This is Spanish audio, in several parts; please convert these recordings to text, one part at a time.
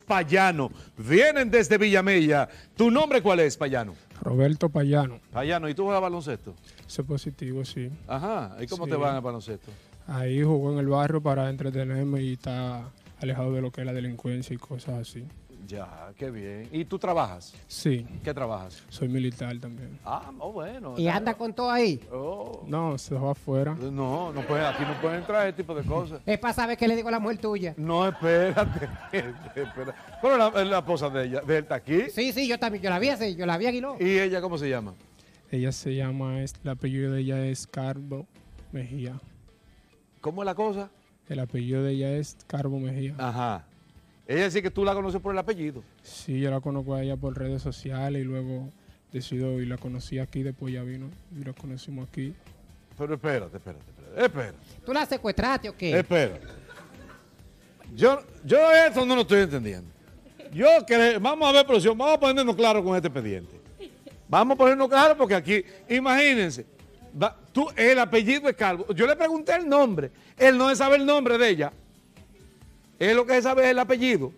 Payano. Vienen desde Villamella. ¿Tu nombre cuál es, Payano? Roberto Payano. Payano, ¿y tú juegas baloncesto? Ese positivo, sí. Ajá, ¿y cómo Sí. te va en el baloncesto? Ahí jugó en el barrio para entretenerme y está alejado de lo que es la delincuencia y cosas así. Ya, qué bien. ¿Y tú trabajas? Sí, ¿Qué trabajas? soy militar también. Ah, bueno. Y anda con todo ahí. Oh. No, se dejó afuera. No, no puede, aquí no pueden entrar ese tipo de cosas. Es para saber qué le digo a la mujer tuya. No, espérate. Espera. Pero la esposa de ella, de él está aquí. Sí, sí, yo también, yo la vi así, yo la vi Aguiló. ¿Y ella cómo se llama? Ella se llama, el apellido de ella es Carbo Mejía. ¿Cómo es la cosa? El apellido de ella es Carbo Mejía. Ajá. Ella dice que tú la conoces por el apellido. Sí, yo la conozco a ella por redes sociales y luego decidió y la conocí aquí, después ya vino y la conocimos aquí. Pero espérate. ¿Tú la secuestraste o qué? Espérate. Yo esto no lo estoy entendiendo. Vamos a ver, producción, vamos a ponernos claro con este expediente. Vamos a ponernos claro porque aquí, imagínense, el apellido es Calvo. Yo le pregunté el nombre. Él no sabe el nombre de ella. Él lo que sabe es el apellido.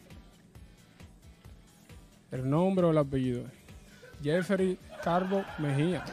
¿El nombre o el apellido? Jeffrey Carbo Mejía.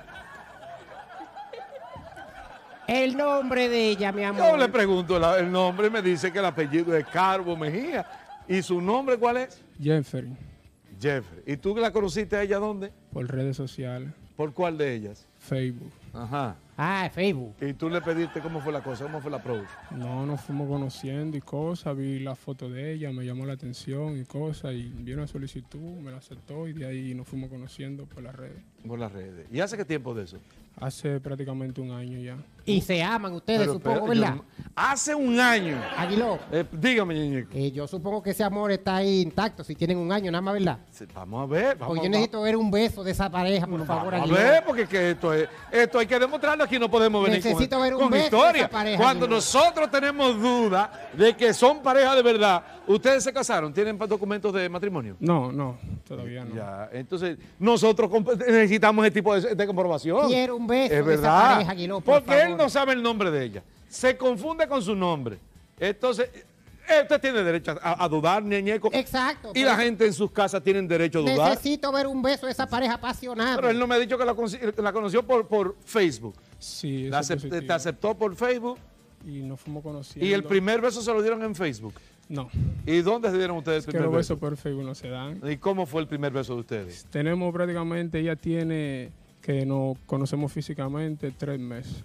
El nombre de ella, mi amor. Yo le pregunto el nombre y me dice que el apellido es Carbo Mejía. ¿Y su nombre cuál es? Jeffrey, Jeffrey. ¿Y tú la conociste a ella dónde? por redes sociales, ¿Por cuál de ellas? Facebook. Ajá. Ah, Facebook. ¿Y tú le pediste cómo fue la cosa? ¿Cómo fue la approach? No, nos fuimos conociendo y cosas, vi la foto de ella, me llamó la atención y cosas, y vi una solicitud, me la aceptó y de ahí nos fuimos conociendo por las redes. Por las redes. ¿Y hace qué tiempo de eso? Hace prácticamente un año ya. Y se aman ustedes, Pero, supongo, espera, ¿verdad? hace un año. Aguiló, Dígame, Ñeñeco. yo supongo que ese amor está ahí intacto, si tienen un año nada más, ¿verdad? Vamos a ver. Porque yo necesito ver un beso de esa pareja, por favor, Vamos a Aguiló. ver, porque que esto hay que demostrarlo. Aquí no podemos venir Necesito ver un con beso de historia. esa pareja, Cuando Aguiló. nosotros tenemos duda de que son pareja de verdad, ¿ustedes se casaron? ¿Tienen documentos de matrimonio? No, todavía no. Ya, entonces nosotros necesitamos ese tipo de comprobación. Quiero un beso Es de esa verdad. pareja, Aguiló, por Porque él favor. no sabe el nombre de ella. Se confunde con su nombre. Entonces, usted tiene derecho a dudar, Ñeñeco. Exacto. Y la gente en sus casas tienen derecho a dudar. Necesito ver un beso de esa pareja apasionada. Pero él no me ha dicho que la conoció por Facebook. Sí, La eso es te positivo. aceptó por Facebook Y nos fuimos conociendo. y el primer beso se lo dieron en Facebook. No, ¿Y dónde se dieron ustedes el que primer los beso? besos por Facebook no se dan. ¿Y cómo fue el primer beso de ustedes? Tenemos prácticamente, ella tiene, que nos conocemos físicamente, 3 meses.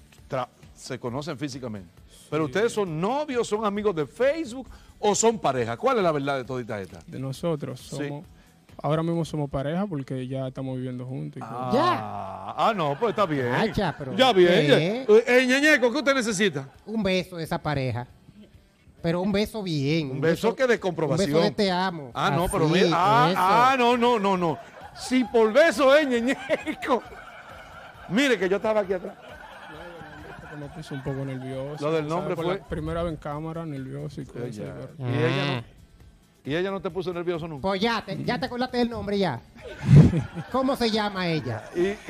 Se conocen físicamente. Pero ustedes son novios, son amigos de Facebook o son pareja. ¿Cuál es la verdad de todita esta? De nosotros Sí. somos, ahora mismo somos pareja porque ya estamos viviendo juntos. Y cosas. No, pues está bien. Acha, pero ya bien. ¿qué? Ñeñeco, ¿qué usted necesita? Un beso de esa pareja. Pero un beso bien. Un beso que de comprobación. Un beso de te amo. No, pero Así, mira. eso. No. Si por beso es Ñeñeco. Mire que yo estaba aquí atrás. Me puse un poco nervioso. Lo del ¿sabes? nombre Por fue- la primera vez en cámara, nervioso y cosas. Ya. pero- ¿Y ella no te puso nervioso nunca? Pues ya te acordaste del nombre ya. ¿Cómo se llama ella?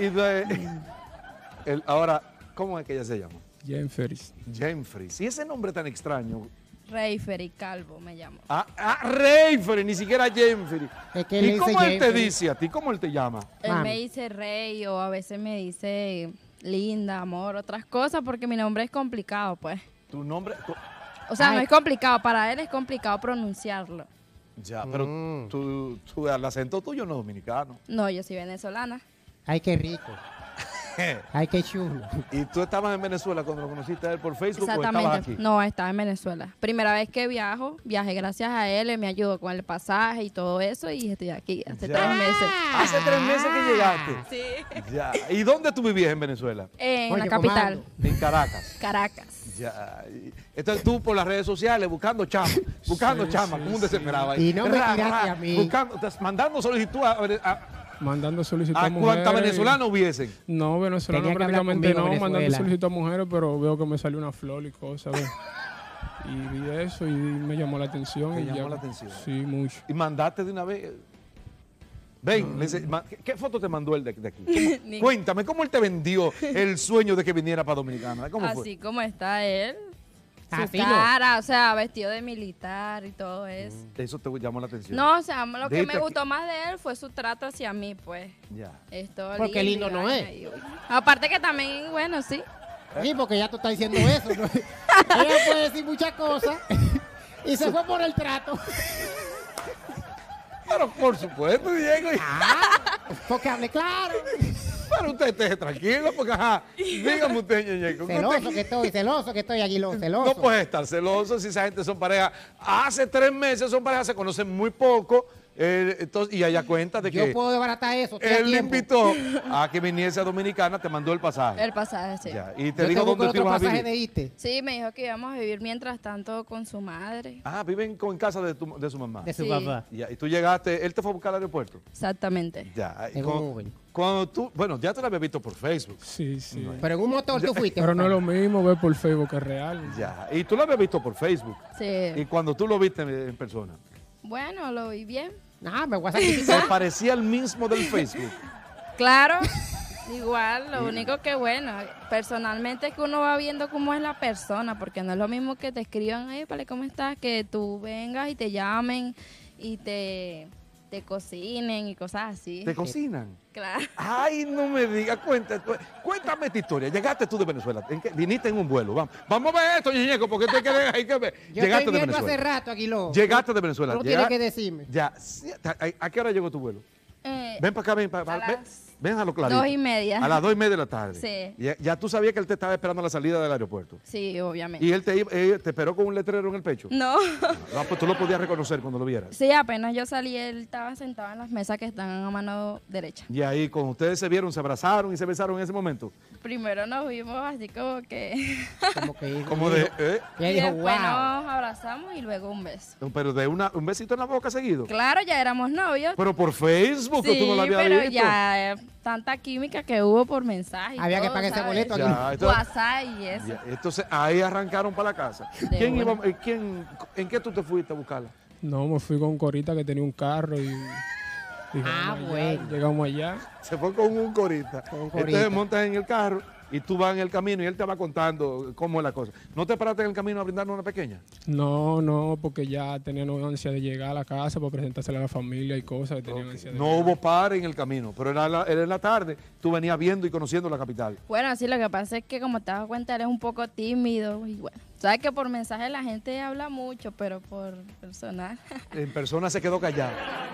Ahora, ¿cómo es que ella se llama? Jeffrey. Jeffrey. Si ese nombre tan extraño. Reifer Calvo me llamo. Reifer, ni siquiera Jeffrey. Es que él ¿Y le cómo dice él te Jeffrey. dice a ti? ¿Cómo él te llama? Él Mami. me dice Rey o a veces me dice linda, amor, otras cosas porque mi nombre es complicado, pues. Tu nombre. O sea, Ay. no es complicado, para él es complicado pronunciarlo. Ya, pero el acento tuyo no es dominicano. No, yo soy venezolana. Ay, qué rico. Ay, qué chulo. ¿Y tú estabas en Venezuela cuando lo conociste a él por Facebook o estabas Exactamente. aquí? No, estaba en Venezuela. Primera vez que viajé gracias a él me ayudó con el pasaje y todo eso y estoy aquí hace Ya. 3 meses. Hace 3 meses que llegaste. Sí. Ya. ¿Y dónde tú vivías en Venezuela? En Oye, la capital, comando. En Caracas. Caracas. Ya. Entonces tú por las redes sociales buscando chama, como un desesperado ahí. Y no me tiraste a mí. Mandando solicitud Mandando solicitud a mujeres. cuántas venezolanos hubiesen. No, venezolanos Tenía que hablar prácticamente conmigo, no, mandando Venezuela. solicitud a mujeres, pero veo que me salió una flor y cosas, ¿ves? Y vi eso y me llamó la atención. Te y llamó ya- la atención. Sí, mucho. Y mandaste de una vez. Ven, ¿qué foto te mandó él de aquí? Ni- Cuéntame, ¿cómo él te vendió el sueño de que viniera para Dominicana? ¿Cómo fue? Así como está él, Ah, Su sí, no. cara, o sea, vestido de militar y todo eso. Eso te llamó la atención. No, o sea, lo que Dijiste me gustó más de él fue su trato hacia mí, pues. Ya. Esto Porque lindo y no vaina es. y, uy. Aparte que también, bueno, sí. Sí, porque ya tú estás diciendo eso. ¿no? Ella puede decir muchas cosas y se fue por el trato. Pero por supuesto, Diego. Porque hable claro. Pero usted esté tranquilo, porque ajá. Dígame usted, Ñeñeco. Celoso que estoy, Aguilón, celoso. No puedes estar celoso si esa gente son pareja. Hace 3 meses son pareja, se conocen muy poco. Entonces, y ella cuenta de que Yo puedo desbaratar eso. estoy a él le tiempo. invitó a que viniese a Dominicana, te mandó el pasaje. El pasaje, sí. Ya, y Yo te digo busco dónde tú otro ibas a pasaje vivir. de irte. Sí, me dijo que íbamos a vivir mientras tanto con su madre. Ah, viven en casa de su mamá. De su Sí. papá. Ya, y tú llegaste, él te fue a buscar al aeropuerto. Exactamente. Ya. Y En un Uber. cuando tú, bueno, ya te lo había visto por Facebook. Sí, sí. Pero en un motor tú fuiste. Pero no es compadre. lo mismo ver por Facebook que real. Ya. Y tú lo habías visto por Facebook. Y Sí. cuando tú lo viste en persona, Bueno, lo vi bien. Ah, me voy a ¿te sacrificar. parecía el mismo del Facebook? Claro, igual, lo único que bueno, personalmente es que uno va viendo cómo es la persona, porque no es lo mismo que te escriban, vale, ¿cómo estás? Que tú vengas y te llamen y te cocinen y cosas así. ¿Te cocinan? Claro. Ay, no me digas, cuéntame esta historia. Llegaste tú de Venezuela, viniste en un vuelo. Vamos a ver esto, Ñeñeco, porque tú hay que ver. Yo Llegaste estoy de viendo hace Venezuela. rato, Aguilón. Llegaste de Venezuela. Tú tienes que decirme. Ya. Sí, ¿A qué hora llegó tu vuelo? Ven para acá, ven para a ven, las ven a lo clarito. 2:30. A las 2:30 de la tarde. Sí. Ya tú sabías que él te estaba esperando a la salida del aeropuerto. Sí, obviamente. Y él te esperó con un letrero en el pecho. No. No, pues tú lo podías reconocer cuando lo vieras. Sí, apenas yo salí, él estaba sentado en las mesas que están a mano derecha. Y ahí, cuando ustedes se vieron, se abrazaron y se besaron en ese momento. Primero nos vimos así como que... Como que Como de, Y ella y dijo, después wow. nos abrazamos y luego un beso. pero de un besito en la boca seguido. Claro, ya éramos novios. Pero por Facebook, Sí, tú no lo habías pero visto. ya tanta química que hubo por mensaje. y Había que todo, pagar ese ¿sabes? boleto aquí. Ya, entonces- WhatsApp y eso. Ya, entonces ahí arrancaron para la casa. De una. ¿En qué tú te fuiste a buscarla? No, me fui con Corita que tenía un carro y... dijo, Ah, "Vamos allá". bueno. Llegamos allá. Se fue con un corita. Con un corita. Entonces montas en el carro y tú vas en el camino y él te va contando cómo es la cosa. ¿No te paraste en el camino a brindarnos una pequeña? No, porque ya tenían ansia de llegar a la casa para presentársela a la familia y cosas que tenían ansia de No llegar. hubo par en el camino, pero era en la tarde. Tú venías viendo y conociendo la capital. Bueno, sí, lo que pasa es que como te das cuenta, él es un poco tímido y bueno. Sabes que por mensaje la gente habla mucho, pero por personal, En persona se quedó callado.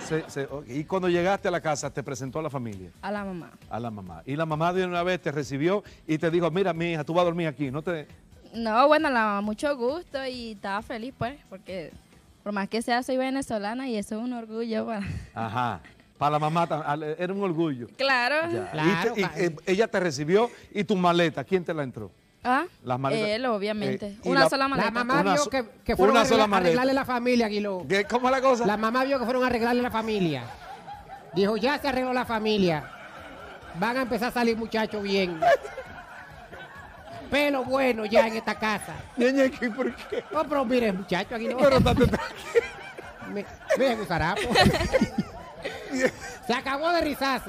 Y cuando llegaste a la casa, te presentó a la familia, a la mamá. a la mamá. Y la mamá de una vez te recibió y te dijo, mira, mi hija, tú vas a dormir aquí. No te... No, bueno, la mamá mucho gusto y estaba feliz pues, porque por más que sea soy venezolana y eso es un orgullo para... Ajá. Para la mamá era un orgullo. Claro. Ya. Claro, Ella te recibió y tu maleta, ¿quién te la entró? Ah, Las maletas. él, obviamente. Y una la- sola maleta. La mamá Una vio so- que fueron una a sola arreglarle maleta. la familia, Aguilón. ¿Cómo es la cosa? La mamá vio que fueron a arreglarle la familia. Dijo, ya se arregló la familia. Van a empezar a salir muchachos bien. Pelo bueno ya en esta casa. Ñeñeque, ¿por qué? No, pero mire, muchacho, aquí no. Pero estate tranquilo. Mire, Gusarapo. Se acabó de rizarse.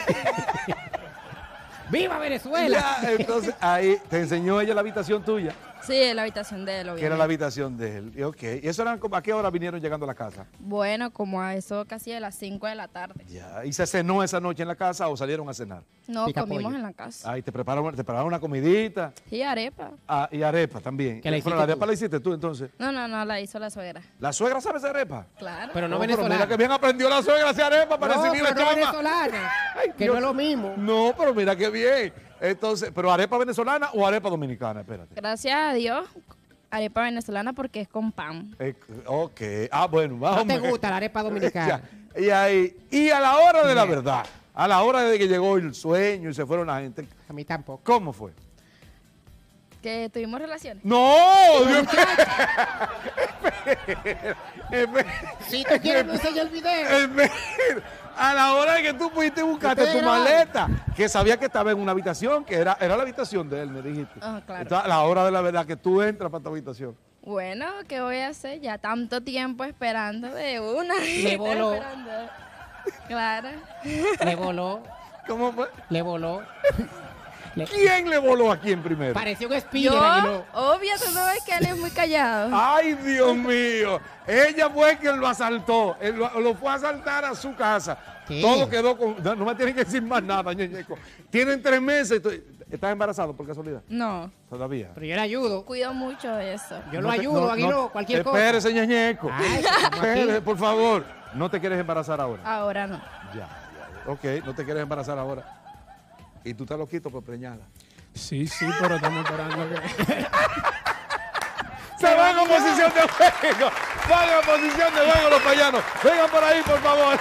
¡Viva Venezuela! Ya, entonces ahí te enseñó ella la habitación tuya, Sí, en la habitación de él, obviamente. que era la habitación de él. Y ok. ¿Y eso eran como a qué hora vinieron llegando a la casa? Bueno, como a eso casi de las 5 de la tarde. Ya. ¿Y se cenó esa noche en la casa o salieron a cenar? No, Pica comimos pollo. en la casa. Ahí te prepararon una comidita. Y arepa. Y arepa también. ¿Que la Pero hiciste la arepa tú? la hiciste tú entonces. No, la hizo la suegra. ¿La suegra sabe hacer arepa? Claro. Pero no Pero venezolana. mira que bien aprendió la suegra a hacer arepa para No, recibir pero la no chama. venezolana. Ay, Que Dios. no es lo mismo. No, pero mira qué bien. Entonces, ¿pero arepa venezolana o arepa dominicana? Espérate. Gracias a Dios, arepa venezolana porque es con pan. Ok. Bueno, No vamos. te gusta la arepa dominicana. Y a la hora de la verdad, a la hora de que llegó el sueño y se fueron la gente, A mí tampoco. ¿cómo fue? Que tuvimos relaciones. ¡No! Dios mío. Si tú quieres, me enseña el video. A la hora de que tú fuiste y buscaste Ustedes tu graban. maleta, que sabía que estaba en una habitación, que era la habitación de él, me dijiste. Ah, claro. Entonces, a la hora de la verdad que tú entras para tu habitación. Bueno, ¿qué voy a hacer? Ya tanto tiempo esperando de una. Le voló. Esperando. Claro. Le voló. ¿Cómo fue? Le voló. ¿Quién le voló aquí en primero? Pareció un espía. Yo, obvio, tú no ves que él es muy callado. Ay, Dios mío. Ella fue quien lo asaltó. Él lo fue a asaltar a su casa. ¿Qué? Todo quedó con... No me tienen que decir más nada, ñeñeco. Tienen 3 meses. ¿Estás embarazado por casualidad? No, Todavía. Pero yo le ayudo. cuido mucho de eso. Yo lo ayudo, Aguiló, cualquier cosa. Espérese, ñeñeco. Ay, estamos aquí. Espérese, por favor. ¿No te quieres embarazar ahora? Ahora no. Ya. Ok, no te quieres embarazar ahora. Y tú estás loquito por preñada. Sí, pero estamos esperando que... Se van en posición de juego. Van en posición de juego los payanos. Vengan por ahí, por favor.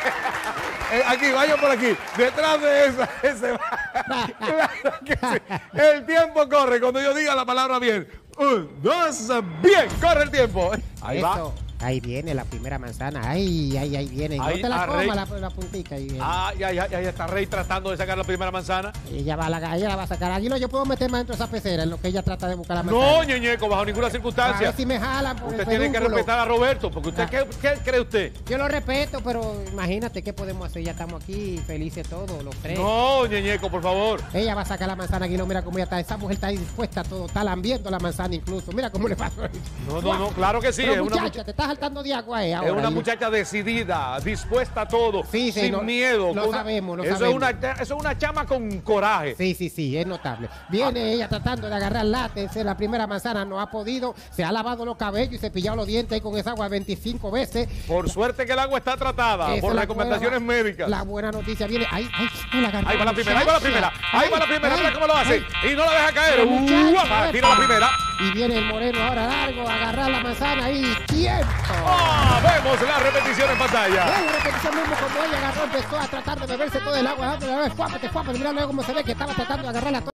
Aquí, vayan por aquí. Detrás de esa. Ese va. Claro que sí. El tiempo corre cuando yo diga la palabra bien. 1, 2, bien. Corre el tiempo. Ahí va. Eso. Ahí viene la primera manzana. Ahí viene. No Ahí, te la Rey. comas la puntica. Ahí viene. Ahí está Rey tratando de sacar la primera manzana. Ella la va a sacar. Aguilo, yo puedo meterme dentro de esa pecera en lo que ella trata de buscar la manzana. No, ñeñeco, bajo ninguna A circunstancia. ver si me jalan por Usted el tiene que pedúnculo. respetar a Roberto, porque usted, ¿qué cree usted? Yo lo respeto, pero imagínate qué podemos hacer. Ya estamos aquí, felices todos, los tres. No, ñeñeco, por favor. Ella va a sacar la manzana, Aguilo. Mira cómo ella está. Esa mujer está ahí dispuesta a todo. Está lambiendo la manzana incluso. Mira cómo le pasó. No, claro que sí. Pero Es una muchacha, te estás saltando de agua, Es ahora. una Y- muchacha decidida, dispuesta a todo, Sí, sí, sin lo- miedo. lo con una- sabemos, lo eso sabemos. eso es una chama con coraje. Sí, es notable. Viene ella tratando de agarrar látex, la primera manzana no ha podido, se ha lavado los cabellos y cepillado los dientes ahí con esa agua 25 veces. Por suerte que el agua está tratada, Esa por es la recomendaciones buena- médicas. La buena noticia viene, ahí la agarró. Ahí va la primera, ahí va la primera, ahí va la primera, mira cómo lo hace. ay. Y no la deja caer. Muchacha, Tira la primera. Y viene el moreno ahora largo a agarrar la manzana ahí. ¡Tiempo! Vemos la repetición en pantalla. Una repetición mismo como ella agarró, empezó a tratar de beberse todo el agua. Fuápate, mira luego cómo se ve que estaba tratando de agarrarla.